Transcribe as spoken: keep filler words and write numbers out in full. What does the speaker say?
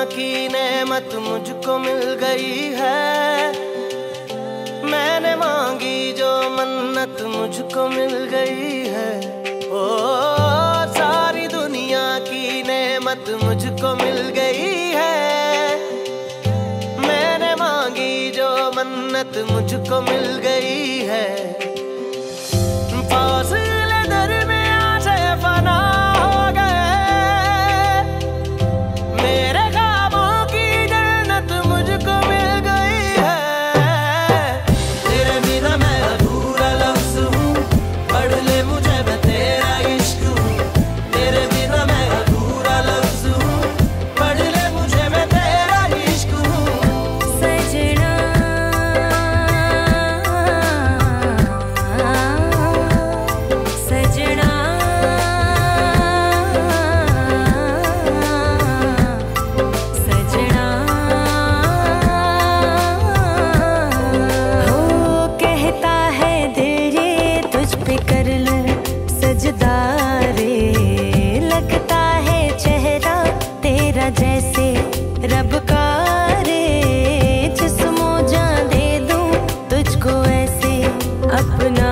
की नेमत मुझको मिल गई है। मैंने मांगी जो मन्नत मुझको मिल गई है। ओ सारी दुनिया की नेमत मुझको मिल गई है। मैंने मांगी जो मन्नत मुझको मिल गई है। फासले दरमियां से फना हो गए, मेरे ख्वाबों की जन्नत मुझको मिल गई है। तेरे बिना मैं अधूरा लफ्ज़ हूँ, पढ़ ले मुझे मैं तेरा इश्क हूँ। तेरे बिना मैं अधूरा लफ्ज़ हूँ, पढ़ ले मुझे मैं तेरा इश्क हूँ। सजना सजना सजना हो कहता है दिल ये तुझ पे कर लूं सजदा रे। लगता है चेहरा तेरा जैसे रब का रे। जिस्मो जान दे दूं तुझको ऐसे अपना